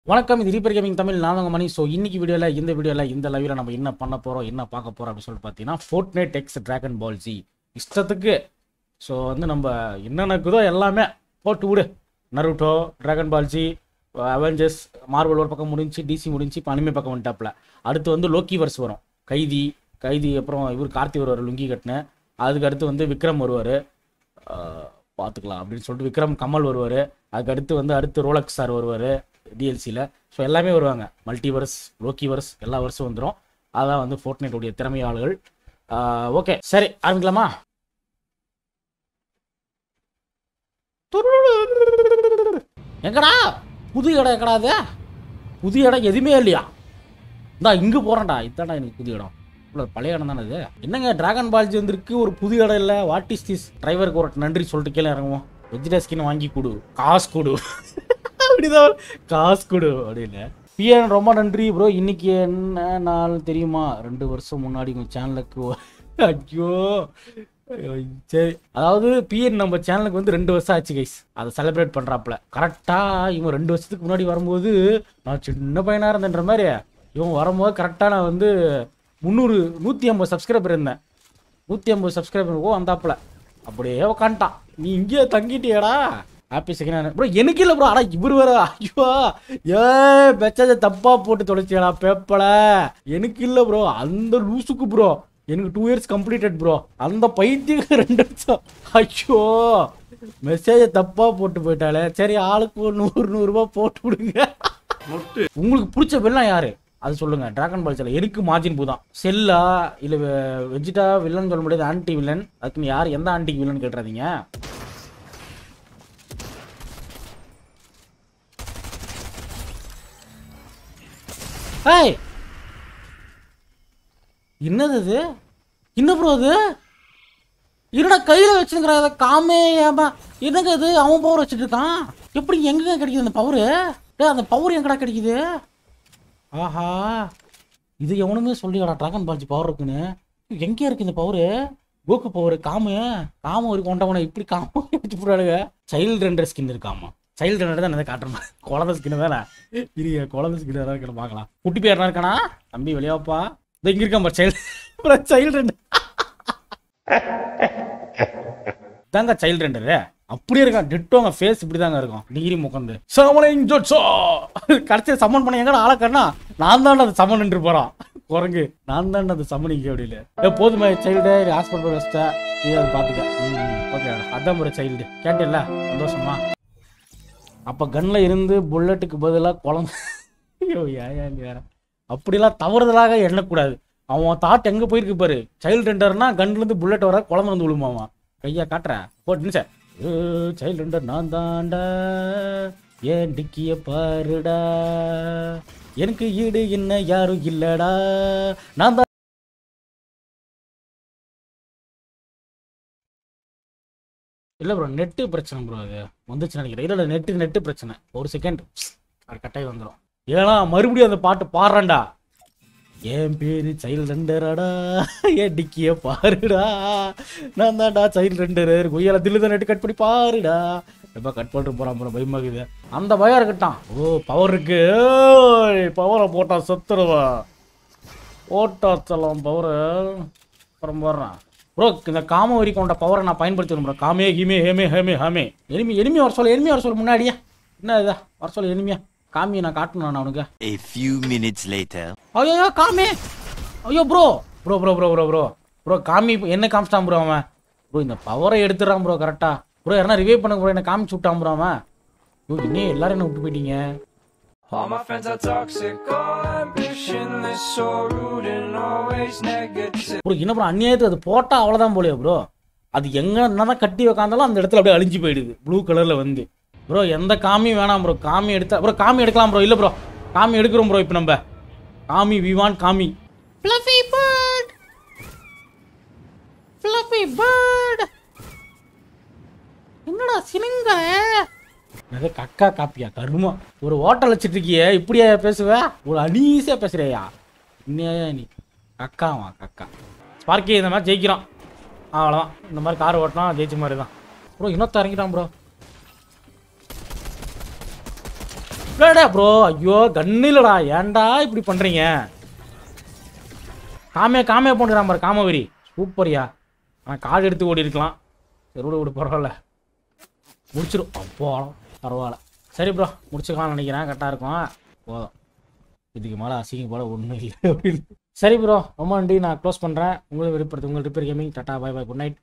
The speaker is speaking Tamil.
வணக்கம், இது ரீபர் கேமிங் தமிழ். நான் உங்க மணிஷ். ஸோ இன்னைக்கு வீடியோவில் இந்த லைவ்ல நம்ம என்ன பண்ண போறோம், என்ன பார்க்க போறோம் அப்படின்னு சொல்லிட்டு பார்த்தீங்கன்னா, Fortnite X Dragon Ball Z இஷ்டத்துக்கு. ஸோ நம்ம என்ன நடக்குதோ எல்லாமே போட்டு விடு. Naruto, Dragon Ball Z, Avengers, Marvel ஒரு பக்கம் முடிஞ்சு, டிசி முடிஞ்சு, இப்போ அனிமே பக்கம் வந்துட்டாப்ல. அடுத்து லோக்கி வர்ஸ் வரும், கைதி அப்புறம் இவர் கார்த்தி வருவார் லுங்கி கட்டின. அதுக்கு அடுத்து விக்ரம் வருவார், பார்த்துக்கலாம் அப்படின்னு சொல்லிட்டு விக்ரம் கமல் வருவார். அதுக்கு அடுத்து ரோலக்ஸ் சார் வருவார் டிஎல்சியில். ஸோ எல்லாமே வருவாங்க, மல்டிவர்ஸ், லோக்கிவர்ஸ், எல்லா வருஷம் வந்துடும். அதான் Fortnite உடைய திறமையாளர்கள். ஓகே, சரி ஆரம்பிக்கலாமா? எங்கடா புது இடம்? எங்கடா அது புது இடம்? எதுவுமே இல்லையா? இந்தா இங்கே போகிறேன்டா. இதுதான்டா எனக்கு புது இடம். பழைய இடம் தானே இது. என்னங்க டிராகன் பால்ஜி வந்திருக்கு, ஒரு புது இடம் இல்லை. What is this? டிரைவருக்கு ஒரு நன்றி சொல்லிட்டு கீழே இறங்குவோம். வெஜிடா ஸ்கின் வாங்கி கொடு, காசு கொடு, அப்படிதான் காசு கொடு அப்படின்னு. பிஎன் ரொம்ப நன்றி ப்ரோ. இன்னைக்கு என்ன நாள் தெரியுமா? 2 வருஷம் முன்னாடி உங்கள் சேனலுக்கு ஐயோ சரி, அதாவது பிஎன் நம்ம சேனலுக்கு 2 வருஷம் ஆச்சு கைஸ். அதை செலிப்ரேட் பண்ணுறாப்புல. கரெக்டாக இவன் 2 வருஷத்துக்கு முன்னாடி வரும்போது நான் சின்ன பையனாக இருந்தேன்ற மாதிரி, இவன் வரும்போது கரெக்டாக நான் 150 சப்ஸ்கிரைபர் இருந்தேன். 150 சப்ஸ்கிரைபர் வந்தாப்புல. அப்படியே உக்காண்டான். நீ இங்கேயே தங்கிட்டியாடா? Happy second bro. எனக்கு இல்லை ப்ரோ. ஆனால் இவர் வேற ஐயோ மெசேஜை தப்பா போட்டு தொலைச்சியடா பேப்பல. எனக்கு இல்லை ப்ரோ, அந்த லூசுக்கு ப்ரோ. எனக்கு 2 இயர்ஸ் கம்ப்ளீட்டட் ப்ரோ. அந்த பைத்தியக்கு 2 வருஷம். ஐயோ மெசேஜை தப்பா போட்டு போயிட்டாலே. சரி, ஆளுக்கு ஒரு 100 ரூபாய் போட்டு விடுங்க. உங்களுக்கு பிடிச்ச வில்லன் யாரு அது சொல்லுங்க. டிராகன் பால் செல்ல எனக்கு மார்ஜின் பூ தான். செல்லா இல்லை வெஜிடா வில்லன் சொல்ல முடியாது, ஆன்டி வில்லன். அதுக்கு யார் எந்த ஆன்டிக்கு வில்லன் கேட்டுறாதீங்க. ஏய் என்னது அது? என்ன ப்ரோ அது? என்னடா கையில் வச்சுருக்கிற அதை காமே ஏமா? என்னங்க அது? அவன் பவர் வச்சுட்டு இருக்கான். எப்படி எங்க கிடைக்குது அந்த பவரு? அந்த பவர் எங்கடா கிடைக்குது? ஆஹா, இது எவனுமே சொல்லியாடா டிராகன் பால்ஜி பவர் இருக்குன்னு. எங்கே இருக்கு இந்த பவரு? கோக்கு பவர். காம ஒரு கொண்டவனை இப்படி காம வச்சு போடுறாங்க. சைல்டு ரெண்டர் ஸ்கின் இருக்காமா? சைல்டு ரெண்டர் தான் நான் காட்டுறேன். குழந்தை ஸ்கின் தானே இருக்கு. குழந்தை ஸ்கின் தான் இருக்க பார்க்கலாம். குட்டி பேர் இருக்கானா தம்பி? வெளியாப்பா. இந்த இங்க இருக்கான் சைல்டு ரெண்டர் தாங்க. சைல்டு ரெண்டரு அப்படியே இருக்கான். டிட்டோங்க ஃபேஸ் இப்படி தாங்க இருக்கும். டிகிரி முகந்து கடைசியில் சம்மன் பண்ண எங்கடா ஆளக்கறனா? நான் தான் அது சம்மன் நின்று போறான் குரங்கு. நான் தான் அது சம்மனிங்க அப்படின்னு. போதுமே சைல்டு, ஹாஸ்பிட்டல் வச்சிட்டா நீ அதை பார்த்துக்க. ஓகே, அதான் ஒரு சைல்டு கேட்டில்ல, சந்தோஷமா? அப்போ கன்னில் இருந்து புல்லட்டுக்கு பதிலாக குழந்தை. ஐயோ ஏன் வேற அப்படிலாம் தவறுதலாக எண்ணக்கூடாது. அவன் தாட் எங்கே போயிருக்கு பாரு. சைல்டு ரெண்டர்னா கன்லேருந்து புல்லட் வர குழந்தை வந்து விழுமாமா. கையா காட்டுறேன் போட்டு சார். சைல்டு ரெண்டர் நான் தாண்டா, ஏன் டிக்கிய பாருடா, எனக்கு ஈடு என்ன யாரும் இல்லடா, நான் தான். இல்லை ப்ரோ, நெட்டு பிரச்சனை ப்ரோ. அது வந்துச்சு நினைக்கிறேன். இல்லை நெட்டு பிரச்சனை. ஒரு செகண்ட் அது கட்டாயம் வந்துடும். ஏன்னா மறுபடியும் அந்த பாட்டு பாடுறேன்டா. என் பேரு சைல்டு ரெண்டராடா, ஏன் டிக்கிய பாருடா, நான் தான்டா சைல்டு ரெண்டர். கொய்யால தில்லுதான் நெட்டு கட் பண்ணி பாருடா. எப்போ கட் பண்ணிட்டு போகிறான் ப்ரோ, பயமாக்குது. அந்த பயம் இருக்கட்டான். ஓ பவர் இருக்கு. பவரை போட்டா சொத்துருவா. ஓட்டா செல்லாம் பவரு அப்புறம் போடுறான் ப்ரோ. இந்த காம வரி கொண்ட பவரை நான் பயன்படுத்தணும் ப்ரோ. காமே ஹிமே ஹேமே ஹேமே ஹாமே. எனிமி வர சொல்ல முன்னாடியா. என்ன இதா வர சொல்ல எனிமியா? காமியை நான் காட்டணும் நான் அவனுக்கு. A few minutes later. ஐயோ காமி. ஐயோ ப்ரோ காமி என்ன காமிச்சிட்டான் ப்ரோ அவன். ப்ரோ இந்த பவரை எடுத்துறான் ப்ரோ கரெக்டா. ப்ரோ யாரா ரிவைவ் பண்ணுங்க ப்ரோ. என்ன காமிச்சு விட்டான் ப்ரோ அவன். ஐயோ இன்னும் எல்லாரும் என்ன விட்டு போயிட்டீங்க. All my friends are toxic, all ambitionless, so rude and always negative. Bro என்ன ப்ரோ அநியாயத்துக்கு அது போட்டா அவ்வளோதான் போலையா ப்ரோ? அது எங்கே என்னதான் கட்டி வைக்காந்தாலும் அந்த இடத்துல அப்படியே அழிஞ்சு போயிடுது ப்ளூ கலரில் வந்து. ப்ரோ எந்த காமி வேணாம் ப்ரோ. காமி எடுத்தா ப்ரோ காமி எடுக்கலாம் ப்ரோ. இல்லை ப்ரோ காமி எடுக்கிறோம் ப்ரோ. இப்போ நம்ம காமி வி வாண்ட் காமி. ஃப்ளஃபி பேர்ட் என்னடா சினுங்க? நிறைய கக்கா காப்பியா கருமா. ஒரு ஹோட்டல் வச்சுட்டு இருக்கிய இப்படியா பேசுவ? ஒரு அனீசியா பேசுறியா? இன்னையா நீ கக்காவா? கக்கா ஸ்பார்க்கி இந்த மாதிரி ஜெயிக்கிறான் அவ்வளோதான். இந்த மாதிரி கார் ஓட்டினா ஜெயிச்ச மாதிரி தான் ப்ரோ. இன்னொத்த இறங்கிட்டான் ப்ரோ. இல்லடா ப்ரோ, ஐயோ கன்னு இல்லடா, ஏன்டா இப்படி பண்றீங்க? காமே போட்டுறான் பாரு, காமவெறி சூப்பரியா. ஆனால் கார்டு எடுத்து ஓடி இருக்கலாம். சரி விடு பரவாயில்ல, முடிச்சிடும். அப்போ பரவாயில்ல. சரி ப்ரோ, முடிச்சுக்கலாம்னு நினைக்கிறேன். கரெக்டாக இருக்கும். போதும், இதுக்கு மேலே அசிங்கம் போல ஒன்றும் இல்லை அப்படின்னு. சரி ப்ரோ, ரொம்ப நன்றி. நான் க்ளோஸ் பண்ணுறேன். உங்களுக்கு விருப்பப்படுத்து உங்கள் repair gaming. Tata, bye bye, good night.